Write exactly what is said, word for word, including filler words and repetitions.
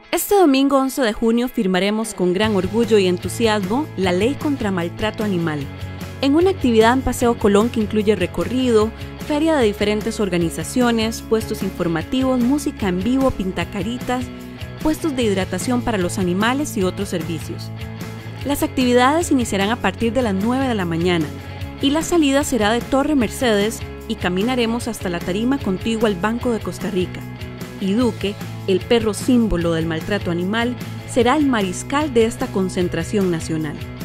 Este domingo once de junio firmaremos con gran orgullo y entusiasmo la Ley contra Maltrato Animal, en una actividad en Paseo Colón que incluye recorrido, feria de diferentes organizaciones, puestos informativos, música en vivo, pintacaritas, puestos de hidratación para los animales y otros servicios. Las actividades iniciarán a partir de las nueve de la mañana y la salida será de Torre Mercedes y caminaremos hasta la tarima contigua al Banco de Costa Rica. Y Duque, el perro símbolo del maltrato animal, será el mariscal de esta concentración nacional.